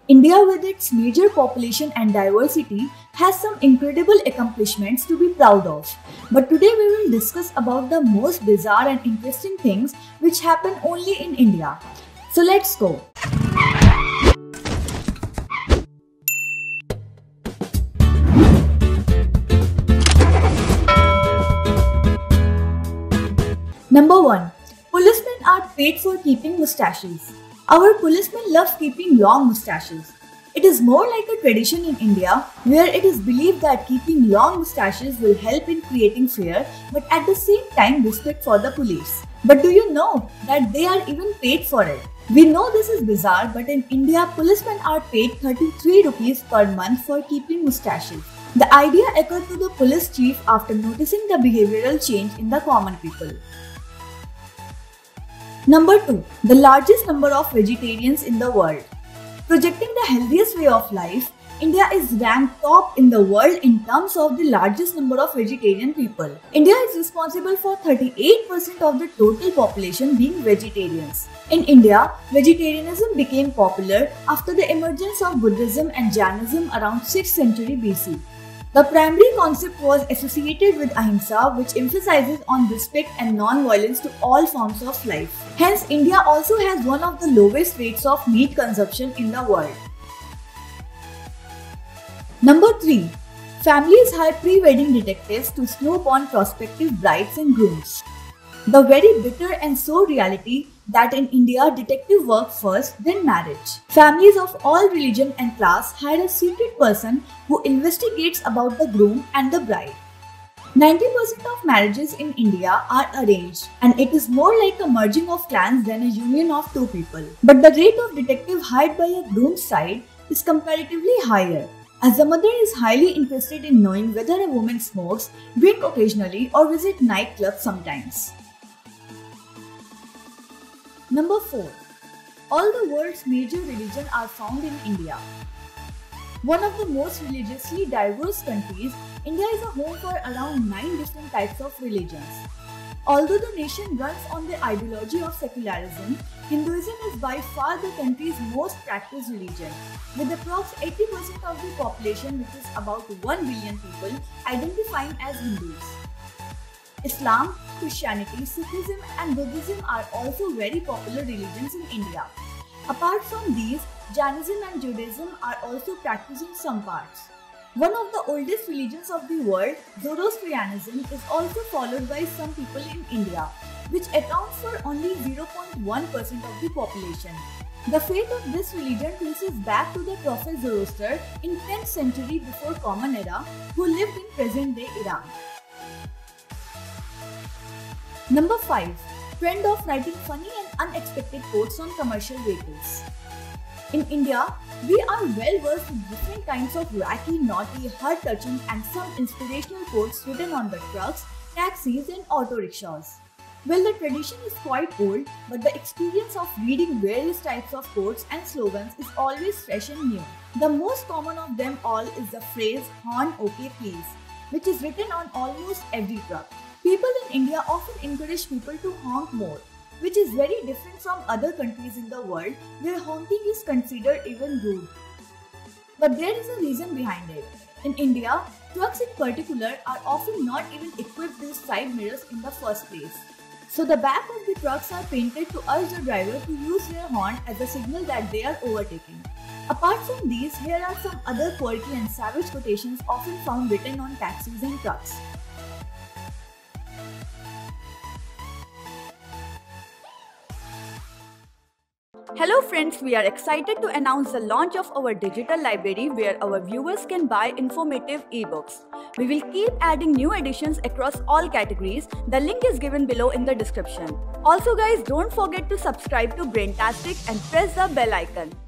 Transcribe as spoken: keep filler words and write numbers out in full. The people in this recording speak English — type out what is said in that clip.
India, with its major population and diversity, has some incredible accomplishments to be proud of. But today we will discuss about the most bizarre and interesting things which happen only in India. So let's go. Number one. Policemen are paid for keeping mustaches. Our policemen love keeping long mustaches. It is more like a tradition in India where it is believed that keeping long mustaches will help in creating fear but at the same time respect for the police. But do you know that they are even paid for it? We know this is bizarre, but in India, policemen are paid thirty-three rupees per month for keeping mustaches. The idea occurred to the police chief after noticing the behavioral change in the common people. Number two. The largest number of vegetarians in the world. Projecting the healthiest way of life, India is ranked top in the world in terms of the largest number of vegetarian people. India is responsible for thirty-eight percent of the total population being vegetarians. In India, vegetarianism became popular after the emergence of Buddhism and Jainism around sixth century B C. The primary concept was associated with ahimsa, which emphasizes on respect and non-violence to all forms of life. Hence, India also has one of the lowest rates of meat consumption in the world. Number three. Families hire pre-wedding detectives to snoop on prospective brides and grooms. The very bitter and sore reality that in India detective work first, then marriage. Families of all religion and class hire a secret person who investigates about the groom and the bride. ninety percent of marriages in India are arranged, and it is more like a merging of clans than a union of two people. But the rate of detective hired by a groom's side is comparatively higher, as the mother is highly interested in knowing whether a woman smokes, drink occasionally, or visit nightclubs sometimes. Number four. All the world's major religions are found in India. One of the most religiously diverse countries, India is a home for around nine different types of religions. Although the nation runs on the ideology of secularism, Hinduism is by far the country's most practiced religion, with approximately eighty percent of the population, which is about one billion people, identifying as Hindus. Islam, Christianity, Sikhism and Buddhism are also very popular religions in India. Apart from these, Jainism and Judaism are also practiced in some parts. One of the oldest religions of the world, Zoroastrianism, is also followed by some people in India, which accounts for only zero point one percent of the population. The faith of this religion traces back to the Prophet Zoroaster in tenth century before Common Era, who lived in present-day Iran. Number five. Trend of writing funny and unexpected quotes on commercial vehicles. In India, we are well versed with different kinds of wacky, naughty, heart-touching and some inspirational quotes written on the trucks, taxis and auto rickshaws. Well, the tradition is quite old, but the experience of reading various types of quotes and slogans is always fresh and new. The most common of them all is the phrase "Horn okay please," which is written on almost every truck. People in India often encourage people to honk more, which is very different from other countries in the world where honking is considered even rude. But there is a reason behind it. In India, trucks in particular are often not even equipped with side mirrors in the first place. So the back of the trucks are painted to urge the driver to use their horn as a signal that they are overtaking. Apart from these, here are some other quirky and savage quotations often found written on taxis and trucks. Hello friends, we are excited to announce the launch of our digital library where our viewers can buy informative ebooks. We will keep adding new editions across all categories. The link is given below in the description. Also guys, don't forget to subscribe to Braintastic and press the bell icon.